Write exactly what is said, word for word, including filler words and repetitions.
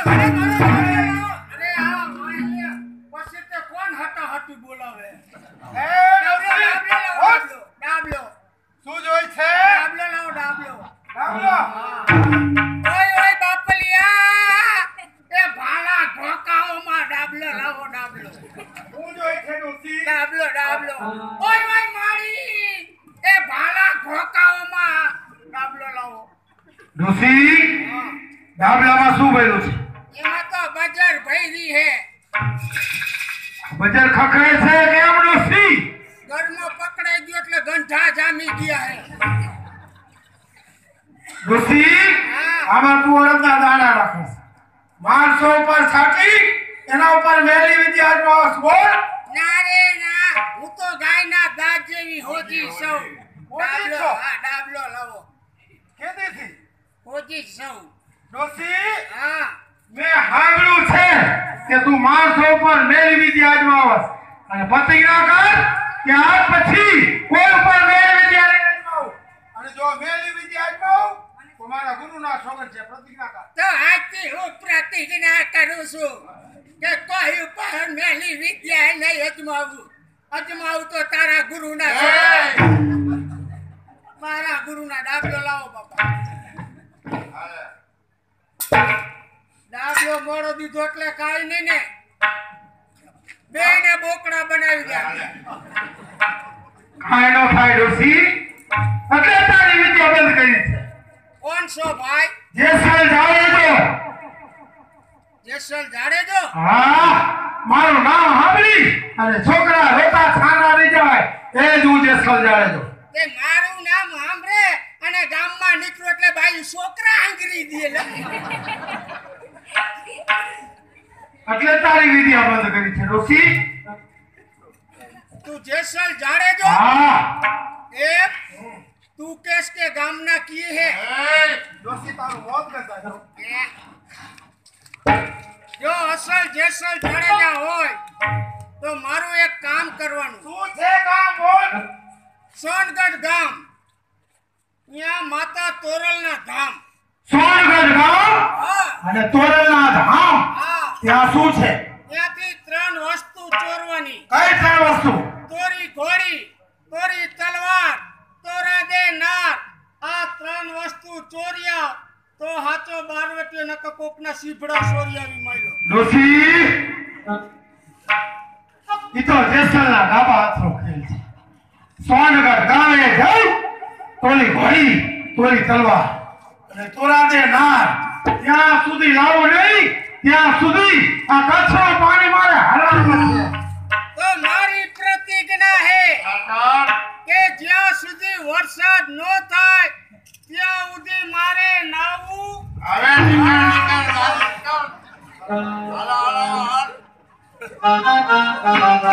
અરે અરે આ માય પછી તે કોણ હટા હટી બોલાવે એ ડાબલો ડાબલો શું જોઈ છે? ડાબલો લાવો ડાબલો ડાબલો. ઓય ઓય બાપલિયા એ ભાલા ઢોકાઓમાં ડાબલો લાવો ડાબલો શું જોઈ છે ડોસી? ડાબલો ડાબલો ઓય ઓય મારી એ ભાલા ઢોકાઓમાં ડાબલો લાવો ડોસી ડાબલામાં શું ભર્યું છે? એમાં તો બજર ભૈરી હે બજાર ખખડે છે કેમ ડોસી? ઘરમાં પકડાઈ ગયો એટલે ગંઠા જામી ગયા હે ડોસી આમાં તું ઓળખના દાણા રાખે છે. માણસો ઉપર છાટી એના ઉપર મેલી વિદ્યા બોલ. ના રે ના હું તો ગાયના દાંત જેવી હોજી સૌ હોજી ડાબલો છો? હા ડાબલો લાવો કેદીથી હોજી સૌ ડોસી હા મેં સાંભળ્યું છે કે તું માણસો ઉપર મેલી વિદ્યા અજમાવસ અને પ્રતિજ્ઞા કર કે આજ પછી કોઈ ઉપર મેલી વિદ્યા નહીં અજમાવું અને જો મેલી વિદ્યા અજમાવું તો મારા ગુરુના સોગંદ છે. પ્રતિજ્ઞા કર. તો આજથી હું પ્રતિજ્ઞા કરું છું કે કોઈ ઉપર મેલી વિદ્યા નહીં અજમાવું અજમાવું તો તારા ગુરુના મારા ગુરુના ડાબલો લાવો બાપા ડાબલો મોડો દીધો એટલે કાઈ નહીં ને બેને બોકડા બનાવી દે કાંઈ નો થાય ડોસી એટલે તારી વિદ્યા બંધ કરી છે. કોણ છો ભાઈ જેસલ જાડેજો. જેસલ જાડેજો હા મારું નામ સાંભળી અને છોકરા રોતા છાના રહી જાય એ જ હું જેસલ જાડેજો. તે મારું નામ સાંભળે અને ગામમાં નીકળો એટલે ભાઈ છોકરા આંગરી દે એટલે તારી વિદ્યા બંધ કરી છે ડોસી. તું જેસલ જાડેજો હા એ તું કેસ કે ગામના કી હે ડોસી તારું મોત કરતા છો. જો અસલ જેસલ જાડેજા હોય તો મારું એક કામ કરવાનું શું છે કામ બોલ. સોનગઢ ગામ ત્યાં માતા તોરલના ધામ સોનગઢ ગામ હા અને તોરલના ધામ હા ત્યાં શું છે? ત્યાંથી ત્રણ વસ્તુ ચોરવાની કઈ ત્રણ વસ્તુ? તોરી ઘોડી તોરી તલવાર તોરા દે નાર આ ત્રણ વસ્તુ ચોર્યા તો હાચો બારવટીયો નક કોકના સીભડા ચોર્યાવી માંડ્યો ડોસી ઈ તો જેસલના ડાબા હાથનો ખેલ છે. સોનગઢ ગામે જઈ તોલી ઘોડી તોલી તલવાર અને તોરા દે નાર ત્યાં સુધી લાવો નહીં ત્યાં સુધી આ કચ્છનો પાણી મારે હરાવવું છે. તો મારી પ્રતિજ્ઞા હે કે જ્યાં સુધી વરસાદ ન થાય ત્યાં સુધી મારે નાવું હવે નીકળ નીકળ નીકળ.